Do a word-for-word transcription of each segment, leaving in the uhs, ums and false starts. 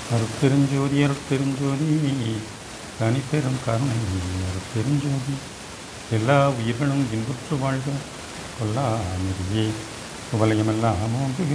அருட்பெருஞ்சோதி அருட்பெருஞ்சோதி தனிப்பெரும் கருணை அருட்பெருஞ்சோதி எல்லா உயிர்களும் இன்புற்று வாழ்க கொல்லா நெறியே உபலயமெல்லாம் ஓங்குக.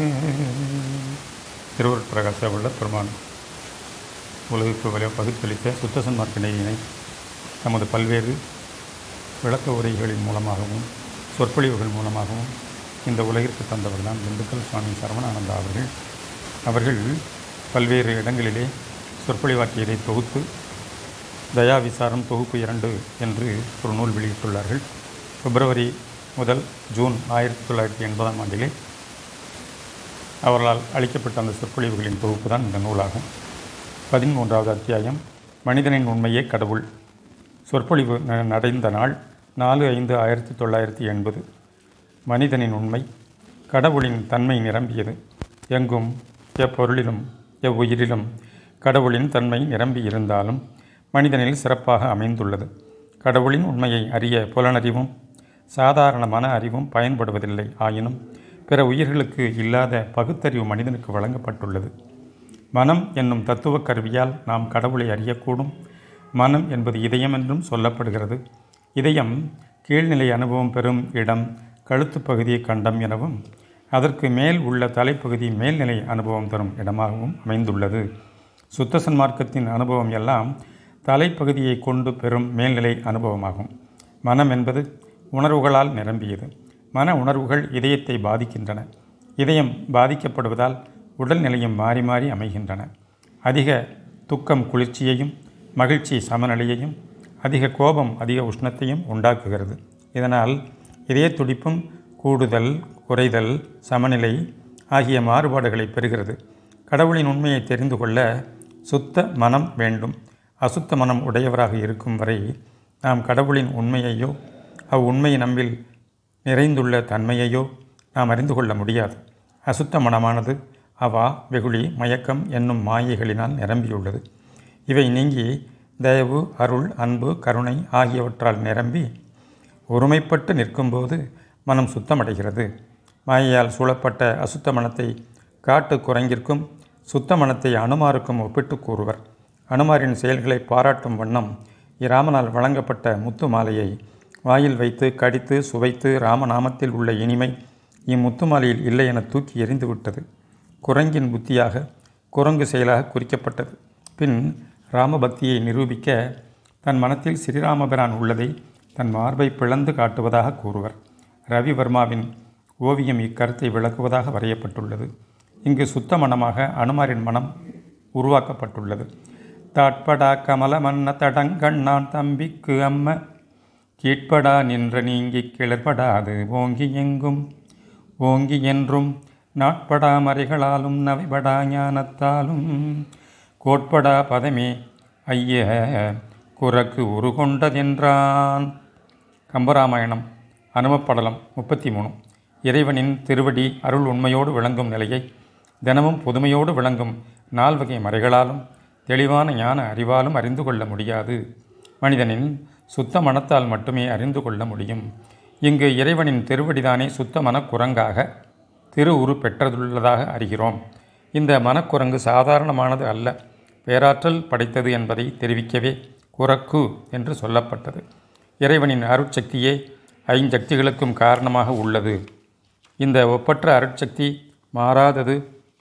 திருவருட்பிரகாச வள்ளற் பெருமான் உலகுக்கு வலிய பகுத்தளித்த சுத்த சன்மார்க்கநெறியினை தமது பல்வேறு விளக்க உரைகளின் மூலமாகவும் சொற்பொழிவுகள் மூலமாகவும் இந்த உலகிற்கு தந்தவர் தான் திண்டுக்கல் சுவாமி சரவணானந்தா அவர்கள். அவர்கள் பல்வேறு இடங்களிலே சொற்பொழிவாற்றியதை தொகுத்து தயா விசாரம் தொகுப்பு இரண்டு என்று ஒரு நூல் வெளியிட்டுள்ளார்கள். பிப்ரவரி முதல் ஜூன் ஆயிரத்தி தொள்ளாயிரத்தி எண்பதாம் ஆண்டிலே அவர்களால் அளிக்கப்பட்ட அந்த சொற்பொழிவுகளின் தொகுப்பு தான் இந்த நூலாகும். பதிமூன்றாவது அத்தியாயம் மனிதனின் உண்மையே கடவுள். சொற்பொழிவு நடந்த நாள் நாலு ஐந்து ஆயிரத்தி தொள்ளாயிரத்தி எண்பது. மனிதனின் உண்மை கடவுளின் தன்மை நிரம்பியது. எங்கும் எப்பொருளிலும் எவ்வுயிரிலும் கடவுளின் தன்மை நிரம்பி இருந்தாலும் மனிதனில் சிறப்பாக அமைந்துள்ளது. கடவுளின் உண்மையை அறிய புலனறிவும் சாதாரணமான அறிவும் பயன்படுவதில்லை. ஆயினும் பிற உயிர்களுக்கு இல்லாத பகுத்தறிவு மனிதனுக்கு வழங்கப்பட்டுள்ளது. மனம் என்னும் தத்துவ கருவியால் நாம் கடவுளை அறியக்கூடும். மனம் என்பது இதயம் என்றும் சொல்லப்படுகிறது. இதயம் கீழ்நிலை அனுபவம் பெறும் இடம், கழுத்து பகுதியை கண்டம் எனவும், அதற்கு மேல் உள்ள தலைப்பகுதி மேல்நிலை அனுபவம் தரும் இடமாகவும் அமைந்துள்ளது. சுத்த சன்மார்க்கத்தின் அனுபவம் எல்லாம் தலைப்பகுதியை கொண்டு பெறும் மேல்நிலை அனுபவமாகும். மனம் என்பது உணர்வுகளால் நிரம்பியது. மன உணர்வுகள் இதயத்தை பாதிக்கின்றன. இதயம் பாதிக்கப்படுவதால் உடல்நிலையும் மாறி மாறி அமைகின்றன. அதிக துக்கம் குளிர்ச்சியையும் மகிழ்ச்சி சமநிலையையும் அதிக கோபம் அதிக உஷ்ணத்தையும் உண்டாக்குகிறது. இதனால் இதய துடிப்பும் கூடுதல் குறைதல் சமநிலை ஆகிய மாறுபாடுகளை பெறுகிறது. கடவுளின் உண்மையை தெரிந்து கொள்ள சுத்த மனம் வேண்டும். அசுத்த மனம் உடையவராக இருக்கும் வரை நாம் கடவுளின் உண்மையையோ அவ்வுண்மை நம்மில் நிறைந்துள்ள தன்மையையோ நாம் அறிந்து கொள்ள முடியாது. அசுத்த மனமானது அவா வெகுளி மயக்கம் என்னும் மாயைகளினால் நிரம்பியுள்ளது. இவை நீங்கி தயவு அருள் அன்பு கருணை ஆகியவற்றால் நிரம்பி ஒருமைப்பட்டு நிற்கும்போது மனம் சுத்தமடைகிறது. மாயையால் சூழப்பட்ட அசுத்த மனத்தை காட்டு குரங்கிற்கும் சுத்த மனத்தை அனுமாருக்கும் ஒப்பிட்டு கூறுவர். அனுமாரின் செயல்களை பாராட்டும் வண்ணம் இராமனால் வழங்கப்பட்ட முத்து மாலையை வாயில் வைத்து கடித்து சுவைத்து ராமநாமத்தில் உள்ள இனிமை இம்முத்து மாலையில் இல்லை என தூக்கி எறிந்துவிட்டது. குரங்கின் புத்தியாக குரங்கு செயலாக குறிக்கப்பட்டது. பின் ராமபக்தியை நிரூபிக்க தன் மனத்தில் ஸ்ரீராமபிரான் உள்ளதை தன் மார்பை பிளந்து காட்டுவதாக கூறுவர். ரவிவர்மாவின் ஓவியம் இக்கருத்தை விளக்குவதாக வரையப்பட்டுள்ளது. இங்கு சுத்த மனமாக அனுமாரின் மனம் உருவாக்கப்பட்டுள்ளது. தாட்படா கமல மன்ன தடங்கண்ணான் தம்பிக்கு அம்ம கீட்படா நின்ற நீங்கி கிளர்படாது ஓங்கி எங்கும் ஓங்கி என்றும் நாட்படா மறைகளாலும் நவைபடா ஞானத்தாலும் கோட்படா பதமே ஐய குரக்கு உருகொண்டதென்றான். கம்பராமாயணம் அனுமப்படலம் முப்பத்தி மூணு. இறைவனின் திருவடி அருள் உண்மையோடு விளங்கும் நிலையை தினமும் புதுமையோடு விளங்கும் நால்வகை மறைகளாலும் தெளிவான ஞான அறிவாலும் அறிந்து கொள்ள முடியாது. மனிதனின் சுத்த மனத்தால் மட்டுமே அறிந்து கொள்ள முடியும். இங்கு இறைவனின் திருவடிதானே சுத்த மனக்குரங்காக திரு உரு பெற்றதுள்ளதாக அறிகிறோம். இந்த மனக்குரங்கு சாதாரணமானது அல்ல, பேராற்றல் படைத்தது என்பதை தெரிவிக்கவே குரக்கு என்று சொல்லப்பட்டது. இறைவனின் அருட்சக்தியே ஐஞ்சக்திகளுக்கும் காரணமாக உள்ளது. இந்த ஒப்பற்ற அருட்சக்தி மாறாதது,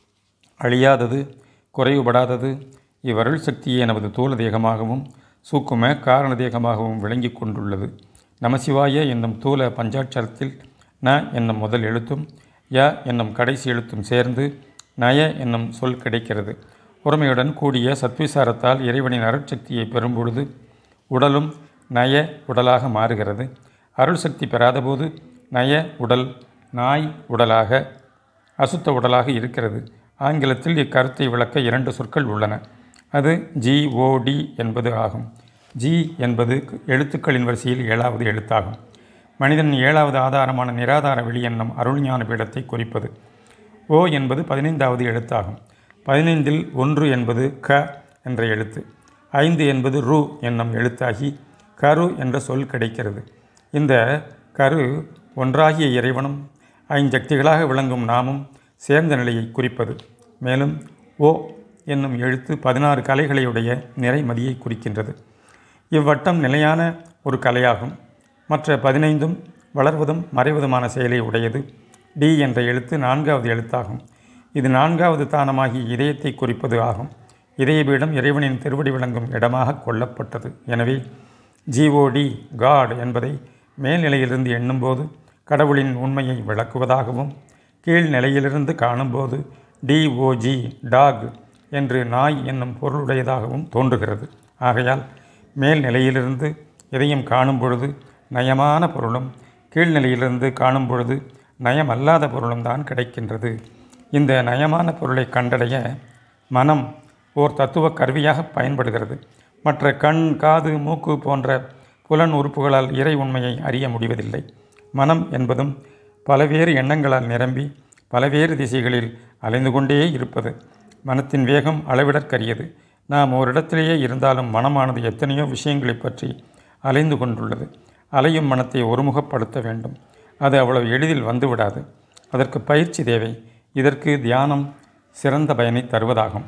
அழியாதது, குறைவுபடாதது. இவ்வருள் சக்தியே நமது தூல தேகமாகவும் சூக்கும காரண தேகமாகவும் விளங்கி கொண்டுள்ளது. நமசிவாய என்னும் தூல பஞ்சாட்சரத்தில் ந என்னும் முதல் எழுத்தும் ய என்னும் கடைசி எழுத்தும் சேர்ந்து நய என்னும் சொல் கிடைக்கிறது. ஒருமையுடன் கூடிய சத்விசாரத்தால் இறைவனின் அருட்சக்தியை பெறும்பொழுது உடலும் நய உடலாக மாறுகிறது. அருள் சக்தி பெறாதபோது நய உடல் நாய் உடலாக அசுத்த உடலாக இருக்கிறது. ஆங்கிலத்தில் இக்கருத்தை விளக்க இரண்டு சொற்கள் உள்ளன. அது ஜிஓடி என்பது ஆகும். ஜி என்பது எழுத்துக்களின் வரிசையில் ஏழாவது எழுத்தாகும். மனிதன் ஏழாவது ஆதாரமான நிராதார வெளி என்னும் அருள்ஞான பீடத்தை குறிப்பது. ஓ என்பது பதினைந்தாவது எழுத்தாகும். பதினைந்தில் ஒன்று என்பது க என்ற எழுத்து. ஐந்து என்பது ரு என்னும் எழுத்தாகி கரு என்ற சொல் கிடைக்கிறது. இந்த கரு ஒன்றாகிய இறைவனும் ஐஞ்சக்திகளாக விளங்கும் நாமும் சேர்ந்த நிலையை குறிப்பது. மேலும் ஓ என்னும் எழுத்து பதினாறு கலைகளையுடைய நிறைமதியை குறிக்கின்றது. இவ்வட்டம் நிலையான ஒரு கலையாகும். மற்ற பதினைந்தும் வளர்வதும் மறைவதுமான செயலை உடையது. டி என்ற எழுத்து நான்காவது எழுத்தாகும். இது நான்காவது தானமாகி இதயத்தை குறிப்பது ஆகும். இதயபீடம் இறைவனின் திருவடி விளங்கும் இடமாக கொள்ளப்பட்டது. எனவே ஜிஓடி காட் என்பதை மேல்நிலையிலிருந்து எண்ணும்போது கடவுளின் உண்மையை விளக்குவதாகவும், கீழ்நிலையிலிருந்து காணும்போது டிஓஜி டாக் என்று நாய் என்னும் பொருளுடையதாகவும் தோன்றுகிறது. ஆகையால் மேல்நிலையிலிருந்து இதயம் காணும் பொழுது நயமான பொருளும், கீழ்நிலையிலிருந்து காணும் பொழுது நயமல்லாத பொருளும் தான் கிடைக்கின்றது. இந்த நயமான பொருளை கண்டடைய மனம் ஓர் தத்துவ கருவியாக பயன்படுகிறது. மற்ற கண், காது, மூக்கு போன்ற புலன் உறுப்புகளால் இறை உண்மையை அறிய முடிவதில்லை. மனம் என்பதும் பலவேறு எண்ணங்களால் நிரம்பி பலவேறு திசைகளில் அலைந்து கொண்டே இருப்பது. மனத்தின் வேகம் அளவிடற்கரியது. நாம் ஓரிடத்திலேயே இருந்தாலும் மனமானது எத்தனையோ விஷயங்களை பற்றி அலைந்து கொண்டுள்ளது. அலையும் மனத்தை ஒருமுகப்படுத்த வேண்டும். அது அவ்வளவு எளிதில் வந்துவிடாது. அதற்கு பயிற்சி தேவை. இதற்கு தியானம் சிறந்த பயனை தருவதாகும்.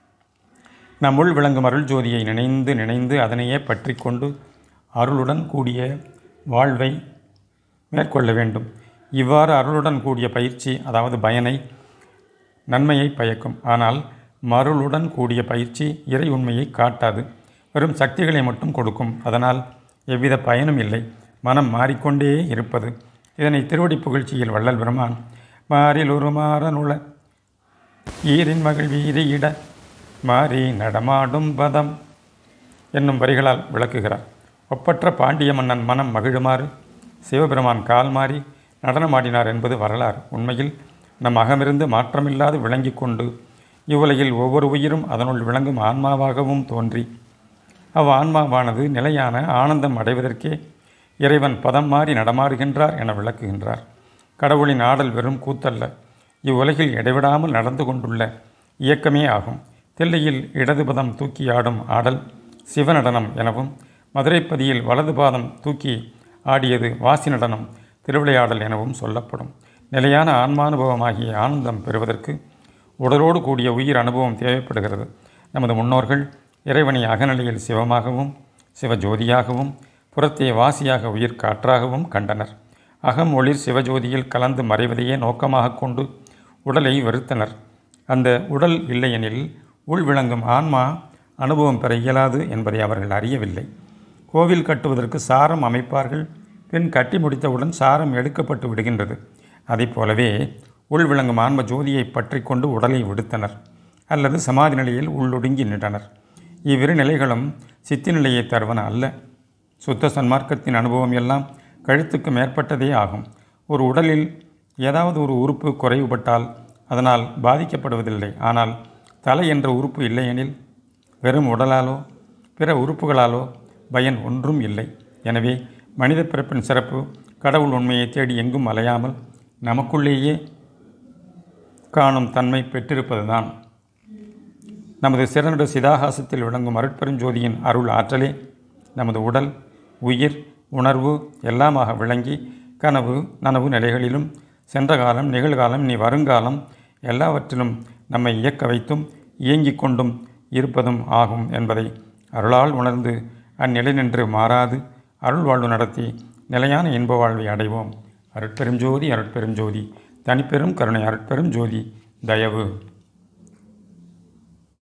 நம்முள் விளங்கும் அருள் ஜோதியை நினைந்து நினைந்து அதனையே பற்றி கொண்டு அருளுடன் கூடிய வாழ்வை மேற்கொள்ள வேண்டும். இவ்வாறு அருளுடன் கூடிய பயிற்சி, அதாவது பயனை, நன்மையை பயக்கும். ஆனால் மருளுடன் கூடிய பயிற்சி இறை உண்மையை காட்டாது. வெறும் சக்திகளை மட்டும் கொடுக்கும். அதனால் எவ்வித பயனும் இல்லை. மனம் மாறிக்கொண்டே இருப்பது. இதனை திருவடி புகழ்ச்சியில் வள்ளல் பெருமான் மாறில் ஒரு மாறனுள ஈரின் மகிழ் வீரியிட மாறி நடமாடும் பதம் என்னும் வரிகளால் விளக்குகிறார். ஒப்பற்ற பாண்டிய மன்னன் மனம் மகிழுமாறு சிவபெருமான் கால் மாறி நடனமாடினார் என்பது வரலாறு. உண்மையில் நம் அகமிருந்து மாற்றமில்லாது விளங்கி கொண்டு இவ்வுலகில் ஒவ்வொரு உயிரும் அதனுள் விளங்கும் ஆன்மாவாகவும் தோன்றி அவ் ஆன்மாவானது நிலையான ஆனந்தம் அடைவதற்கே இறைவன் பதம் மாறி நடமாடுகின்றார் என விளக்குகின்றார். கடவுளின் ஆடல் வெறும் கூத்தல்ல, இவ்வுலகில் இடைவிடாமல் நடந்து கொண்டுள்ள இயக்கமே ஆகும். தில்லையில் இடது பதம் தூக்கி ஆடும் ஆடல் சிவநடனம் எனவும், மதுரைப்பதியில் வலது பாதம் தூக்கி ஆடியது வாசி நடனம் திருவிளையாடல் எனவும் சொல்லப்படும். நிலையான ஆன்மானுபவமாகிய ஆனந்தம் பெறுவதற்கு உடலோடு கூடிய உயிர் அனுபவம் தேவைப்படுகிறது. நமது முன்னோர்கள் இறைவனை அகநிலையில் சிவமாகவும் சிவஜோதியாகவும் புறத்தே வாசியாக உயிர் காற்றாகவும் கண்டனர். அகம் ஒளிர் சிவஜோதியில் கலந்து மறைவதையே நோக்கமாக கொண்டு உடலை வெறுத்தனர். அந்த உடல் இல்லையெனில் உள் விளங்கும் ஆன்மா அனுபவம் பெற இயலாது என்பதை அவர்கள் அறியவில்லை. கோவில் கட்டுவதற்கு சாரம் அமைப்பார்கள். பின் கட்டி முடித்தவுடன் சாரம் எடுக்கப்பட்டு விடுகின்றது. அதை போலவே உள் விளங்கும் ஆன்ம ஜோதியை பற்றி கொண்டு உடலை விடுத்தனர் அல்லது சமாதி நிலையில் உள்ளொடுங்கி நின்றனர். இவ்விரு நிலைகளும் சித்தி நிலையை தருவன அல்ல. சுத்த சன்மார்க்கத்தின் அனுபவம் எல்லாம் கழுத்துக்கு மேற்பட்டதே ஆகும். ஒரு உடலில் ஏதாவது ஒரு உறுப்பு குறைவுபட்டால் அதனால் பாதிக்கப்படுவதில்லை. ஆனால் தலை என்ற உறுப்பு இல்லையெனில் வெறும் உடலாலோ பிற உறுப்புகளாலோ பயன் ஒன்றும் இல்லை. எனவே மனித பிறப்பின் சிறப்பு கடவுள் உண்மையை தேடி எங்கும் அலையாமல் நமக்குள்ளேயே காணும் தன்மை பெற்றிருப்பதுதான். நமது சிறந்த சிதாகாசத்தில் விளங்கும் அருட்பெருஞ்சோதியின் அருள் ஆற்றலே நமது உடல், உயிர், உணர்வு எல்லாமாக விளங்கி கனவு நனவு நிலைகளிலும் சென்ற காலம், நிகழ்காலம், இனி வருங்காலம் எல்லாவற்றிலும் நம்மை இயக்க வைத்தும் இயங்கிக் கொண்டும் இருப்பதும் ஆகும் என்பதை அருளால் உணர்ந்து அந்நிலை நின்று மாறாது அருள் வாழ்வு நடத்தி நிலையான இன்ப வாழ்வை அடைவோம். அருட்பெரும் ஜோதி, அருட்பெரும் ஜோதி, தனிப்பெரும் கருணை, அருட்பெரும் ஜோதி, தயவு.